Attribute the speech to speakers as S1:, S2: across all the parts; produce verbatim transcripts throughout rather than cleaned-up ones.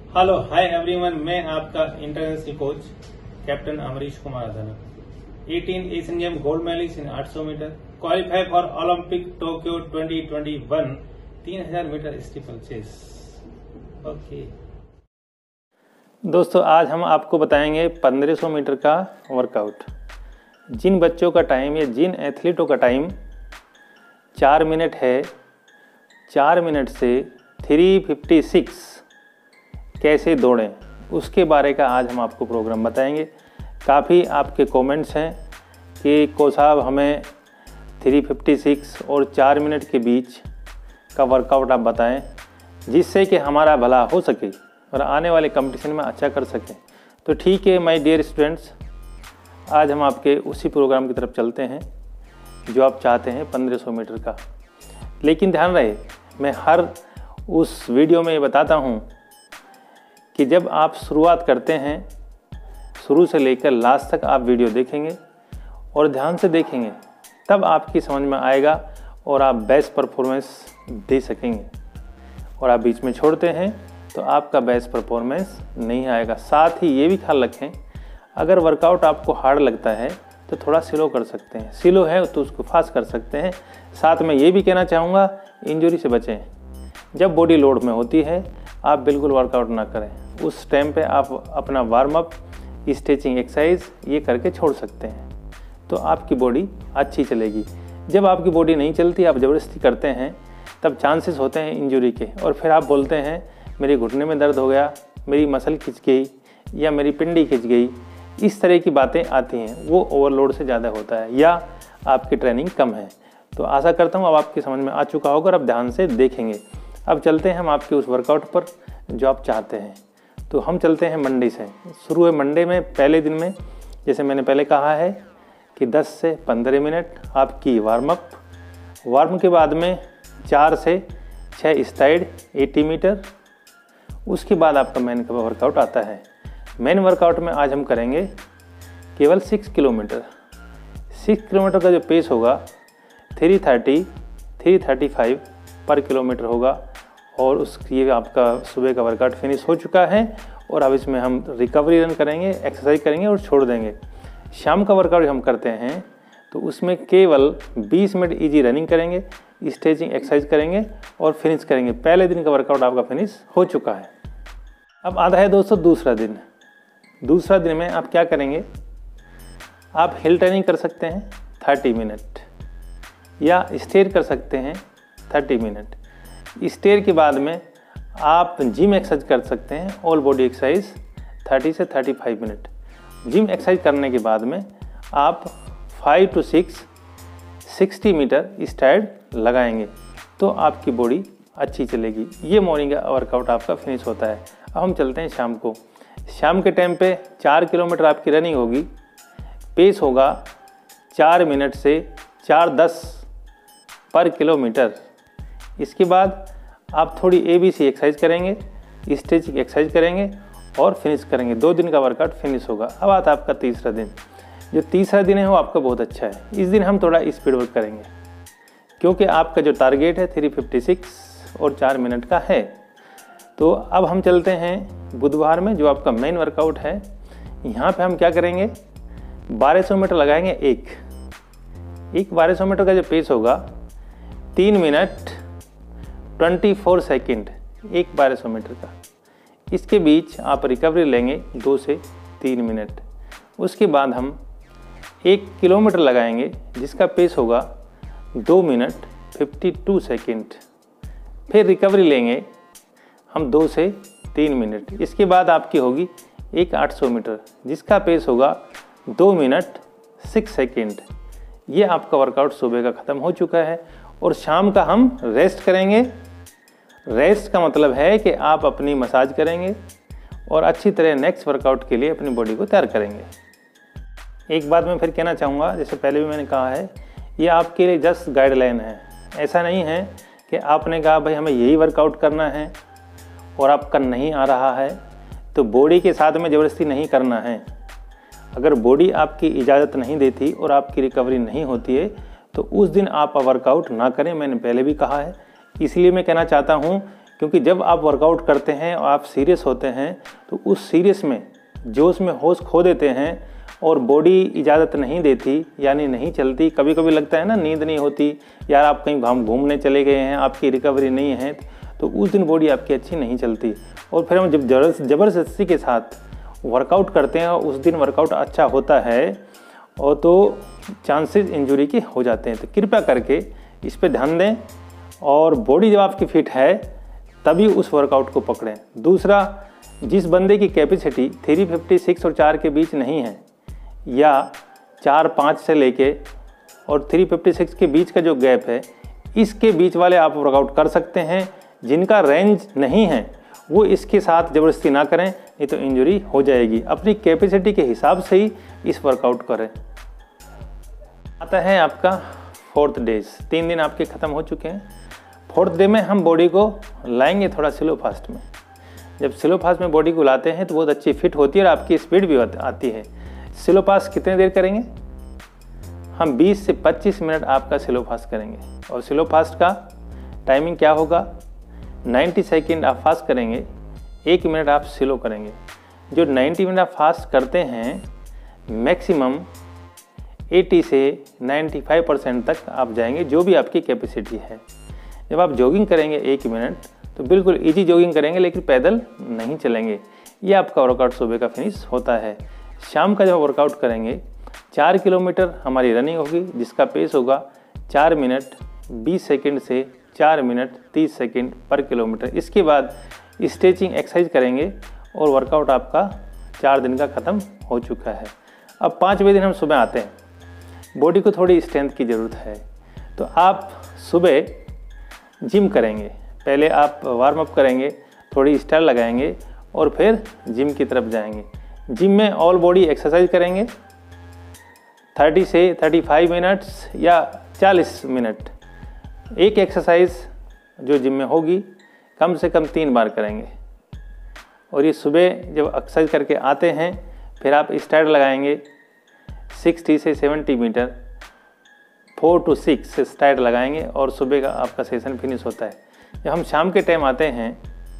S1: Hello hi everyone, मैं आपका international coach captain Amrish Kumar Adana. अठारह Asian game gold medallist in आठ सौ metre, qualify for Olympic Tokyo twenty twenty one, तीन हजार मीटर स्टीपल चेस। ओके
S2: दोस्तों, आज हम आपको बताएंगे पंद्रह सौ मीटर का वर्कआउट। जिन बच्चों का टाइम या जिन एथलीटों का टाइम चार मिनट है, चार मिनट से तीन सौ छप्पन कैसे दौड़ें, उसके बारे का आज हम आपको प्रोग्राम बताएंगे। काफ़ी आपके कमेंट्स हैं कि कोच साहब हमें तीन सौ छप्पन और चार मिनट के बीच का वर्कआउट आप बताएं, जिससे कि हमारा भला हो सके और आने वाले कंपटीशन में अच्छा कर सकें। तो ठीक है माय डियर स्टूडेंट्स, आज हम आपके उसी प्रोग्राम की तरफ चलते हैं जो आप चाहते हैं, पंद्रह सौ मीटर का। लेकिन ध्यान रहे, मैं हर उस वीडियो में ये बताता हूँ कि जब आप शुरुआत करते हैं, शुरू से लेकर लास्ट तक आप वीडियो देखेंगे और ध्यान से देखेंगे, तब आपकी समझ में आएगा और आप बेस्ट परफॉर्मेंस दे सकेंगे। और आप बीच में छोड़ते हैं तो आपका बेस्ट परफॉर्मेंस नहीं आएगा। साथ ही ये भी ख्याल रखें, अगर वर्कआउट आपको हार्ड लगता है तो थोड़ा स्लो कर सकते हैं, स्लो है तो उसको फास्ट कर सकते हैं। साथ में ये भी कहना चाहूँगा, इंजरी से बचें। जब बॉडी लोड में होती है आप बिल्कुल वर्कआउट ना करें, उस टाइम पे आप अपना वार्म अप, स्ट्रेचिंग एक्सरसाइज ये करके छोड़ सकते हैं, तो आपकी बॉडी अच्छी चलेगी। जब आपकी बॉडी नहीं चलती, आप ज़बरदस्ती करते हैं, तब चांसेस होते हैं इंजरी के, और फिर आप बोलते हैं मेरे घुटने में दर्द हो गया, मेरी मसल खिंच गई या मेरी पिंडी खिंच गई। इस तरह की बातें आती हैं, वो ओवरलोड से ज़्यादा होता है या आपकी ट्रेनिंग कम है। तो आशा करता हूँ अब आपकी समझ में आ चुका होगा और अब ध्यान से देखेंगे। अब चलते हैं हम आपके उस वर्कआउट पर जो आप चाहते हैं। तो हम चलते हैं मंडे से। शुरू है मंडे में, पहले दिन में जैसे मैंने पहले कहा है कि दस से पंद्रह मिनट आपकी वार्म अप, वार्म के बाद में चार से छः स्ट्राइड अस्सी मीटर, उसके बाद आपका मेन का वर्कआउट आता है। मेन वर्कआउट में आज हम करेंगे केवल सिक्स किलोमीटर। सिक्स किलोमीटर का जो पेस होगा three thirty three thirty five पर किलोमीटर होगा, और उस ये आपका सुबह का वर्कआउट फिनिश हो चुका है। और अब इसमें हम रिकवरी रन करेंगे, एक्सरसाइज करेंगे और छोड़ देंगे। शाम का वर्कआउट हम करते हैं तो उसमें केवल बीस मिनट इजी रनिंग करेंगे, स्ट्रेचिंग एक्सरसाइज करेंगे और फिनिश करेंगे। पहले दिन का वर्कआउट आपका फिनिश हो चुका है। अब आता है दोस्तों दूसरा दिन। दूसरा दिन में आप क्या करेंगे, आप हिल ट्रेनिंग कर सकते हैं थर्टी मिनट या स्टेयर कर सकते हैं थर्टी मिनट। स्टेयर के बाद में आप जिम एक्सरसाइज कर सकते हैं, ऑल बॉडी एक्सरसाइज थर्टी से thirty five minute. Gym exercise करने के बाद में आप five to six sixty metre stride लगाएंगे, तो आपकी बॉडी अच्छी चलेगी। ये मॉर्निंग का वर्कआउट आपका फिनिश होता है। अब हम चलते हैं शाम को। शाम के टाइम पे चार किलोमीटर आपकी रनिंग होगी, पेस होगा चार मिनट से चार दस पर किलोमीटर। इसके बाद आप थोड़ी ए बी सी एक्सरसाइज करेंगे, स्ट्रेचिंग एक्सरसाइज करेंगे और फिनिश करेंगे। दो दिन का वर्कआउट फिनिश होगा। अब आता है आपका तीसरा दिन। जो तीसरा दिन है वो आपका बहुत अच्छा है। इस दिन हम थोड़ा स्पीड वर्क करेंगे, क्योंकि आपका जो टारगेट है तीन सौ छप्पन और चार मिनट का है। तो अब हम चलते हैं बुधवार में, जो आपका मेन वर्कआउट है। यहाँ पे हम क्या करेंगे, बारह सौ मीटर लगाएंगे। एक एक बारह सौ मीटर का जो पेस होगा तीन मिनट चौबीस सेकंड, एक बारह सौ मीटर का। इसके बीच आप रिकवरी लेंगे दो से तीन मिनट। उसके बाद हम एक किलोमीटर लगाएंगे, जिसका पेस होगा दो मिनट बावन सेकंड। फिर रिकवरी लेंगे हम दो से तीन मिनट। इसके बाद आपकी होगी एक आठ सौ मीटर, जिसका पेस होगा दो मिनट छह सेकंड। ये आपका वर्कआउट सुबह का ख़त्म हो चुका है। और शाम का हम रेस्ट करेंगे। रेस्ट का मतलब है कि आप अपनी मसाज करेंगे और अच्छी तरह नेक्स्ट वर्कआउट के लिए अपनी बॉडी को तैयार करेंगे। एक बात मैं फिर कहना चाहूँगा, जैसे पहले भी मैंने कहा है, ये आपके लिए जस्ट गाइडलाइन है। ऐसा नहीं है कि आपने कहा भाई हमें यही वर्कआउट करना है और आपका नहीं आ रहा है तो बॉडी के साथ में ज़बरदस्ती नहीं करना है। अगर बॉडी आपकी इजाज़त नहीं देती और आपकी रिकवरी नहीं होती है तो उस दिन आप वर्कआउट ना करें। मैंने पहले भी कहा है, इसलिए मैं कहना चाहता हूँ क्योंकि जब आप वर्कआउट करते हैं और आप सीरियस होते हैं तो उस सीरियस में जोश में होश खो देते हैं और बॉडी इजाज़त नहीं देती, यानी नहीं चलती। कभी कभी लगता है ना नींद नहीं होती, यार आप कहीं घूम घूमने चले गए हैं, आपकी रिकवरी नहीं है, तो उस दिन बॉडी आपकी अच्छी नहीं चलती। और फिर हम जब ज़बरदस्ती के साथ वर्कआउट करते हैं और उस दिन वर्कआउट अच्छा होता है और तो चांसेस इंजरी के हो जाते हैं। तो कृपया करके इस पे ध्यान दें और बॉडी जब आपकी फिट है तभी उस वर्कआउट को पकड़ें। दूसरा, जिस बंदे की कैपेसिटी तीन सौ छप्पन और चार के बीच नहीं है, या चार पाँच से लेके और तीन सौ छप्पन के बीच का जो गैप है, इसके बीच वाले आप वर्कआउट कर सकते हैं। जिनका रेंज नहीं है वो इसके साथ ज़बरदस्ती ना करें, नहीं तो इंजरी हो जाएगी। अपनी कैपेसिटी के हिसाब से ही इस वर्कआउट करें। आता है आपका फोर्थ डेज। तीन दिन आपके ख़त्म हो चुके हैं। फोर्थ डे में हम बॉडी को लाएंगे थोड़ा स्लो फास्ट में। जब स्लो फास्ट में बॉडी को लाते हैं तो बहुत अच्छी फिट होती है और आपकी स्पीड भी आती है। स्लो फास्ट कितने देर करेंगे? हम बीस से पच्चीस मिनट आपका स्लो फास्ट करेंगे। और स्लो फास्ट का टाइमिंग क्या होगा? नब्बे सेकंड आप फास्ट करेंगे, एक मिनट आप स्लो करेंगे। जो नब्बे मिनट आप फास्ट करते हैं, मैक्सिमम अस्सी से पचानवे परसेंट तक आप जाएंगे, जो भी आपकी कैपेसिटी है। जब आप जॉगिंग करेंगे एक मिनट तो बिल्कुल इजी जॉगिंग करेंगे, लेकिन पैदल नहीं चलेंगे। ये आपका वर्कआउट सुबह का फिनिश होता है। शाम का जब वर्कआउट करेंगे, चार किलोमीटर हमारी रनिंग होगी, जिसका पेस होगा चार मिनट बीस सेकंड से चार मिनट तीस सेकंड पर किलोमीटर। इसके बाद स्ट्रेचिंग एक्सरसाइज करेंगे और वर्कआउट आपका चार दिन का ख़त्म हो चुका है। अब पाँचवें दिन हम सुबह आते हैं। बॉडी को थोड़ी स्ट्रेंथ की ज़रूरत है, तो आप सुबह जिम करेंगे। पहले आप वार्म अप करेंगे, थोड़ी स्टाइल लगाएंगे और फिर जिम की तरफ जाएंगे। जिम में ऑल बॉडी एक्सरसाइज करेंगे तीस से पैंतीस मिनट्स या चालीस मिनट। एक एक्सरसाइज जो जिम में होगी कम से कम तीन बार करेंगे। और ये सुबह जब एक्सरसाइज करके आते हैं फिर आप स्टाइल लगाएंगे साठ से सत्तर metre, four to six style लगाएंगे और सुबह का आपका सेशन फिनिश होता है। जब हम शाम के टाइम आते हैं,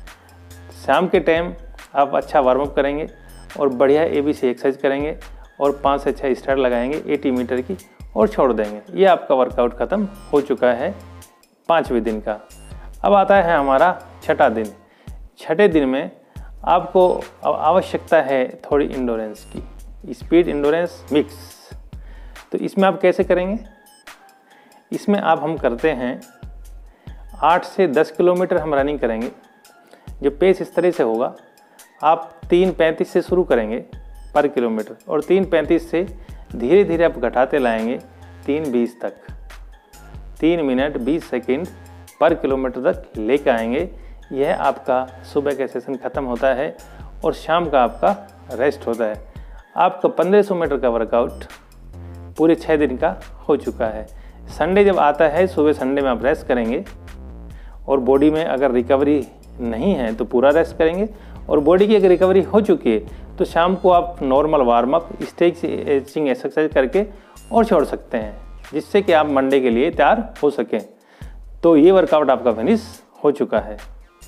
S2: शाम के टाइम आप अच्छा वार्म अप करेंगे और बढ़िया ए बी सी एक्सरसाइज करेंगे और पाँच से छः स्टाइल लगाएंगे अस्सी मीटर की और छोड़ देंगे। ये आपका वर्कआउट ख़त्म हो चुका है पाँचवें दिन का। अब आता है हमारा छठा दिन। छठे दिन में आपको आवश्यकता है थोड़ी इंडोरेंस की, स्पीड इंडोरेंस मिक्स। तो इसमें आप कैसे करेंगे? इसमें आप हम करते हैं आठ से दस किलोमीटर हम रनिंग करेंगे। जो पेस इस तरह से होगा, आप तीन पैंतीस से शुरू करेंगे पर किलोमीटर और तीन पैंतीस से धीरे धीरे आप घटाते लाएंगे तीन बीस तक। तीन मिनट बीस सेकंड पर किलोमीटर तक लेकर आएंगे। यह आपका सुबह का सेशन ख़त्म होता है और शाम का आपका रेस्ट होता है। आपका पंद्रह सौ मीटर का वर्कआउट पूरे छः दिन का हो चुका है। संडे जब आता है, सुबह संडे में आप रेस्ट करेंगे और बॉडी में अगर रिकवरी नहीं है तो पूरा रेस्ट करेंगे, और बॉडी की अगर रिकवरी हो चुकी है तो शाम को आप normal warm up stretching exercise करके और छोड़ सकते हैं, जिससे कि आप मंडे के लिए तैयार हो सकें। तो ये वर्कआउट आपका फिनिश हो चुका है।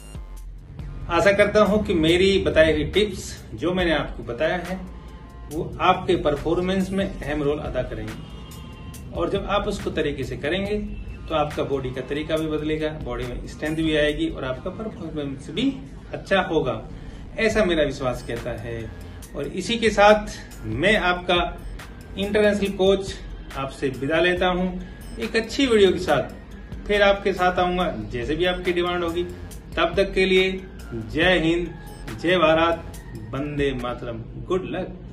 S1: आशा करता हूं कि मेरी बताई हुई टिप्स जो मैंने आपको बताया है वो आपके परफॉर्मेंस में अहम रोल अदा करेंगे, और जब आप उसको तरीके से करेंगे तो आपका बॉडी का तरीका भी बदलेगा, बॉडी में स्ट्रेंथ भी आएगी और आपका परफॉर्मेंस भी अच्छा होगा, ऐसा मेरा विश्वास कहता है। और इसी के साथ मैं आपका इंटरनेशनल कोच आपसे विदा लेता हूं। एक अच्छी वीडियो के साथ फिर आपके साथ आऊंगा, जैसे भी आपकी डिमांड होगी। तब तक के लिए जय हिंद, जय भारत, वंदे मातरम, गुड लक।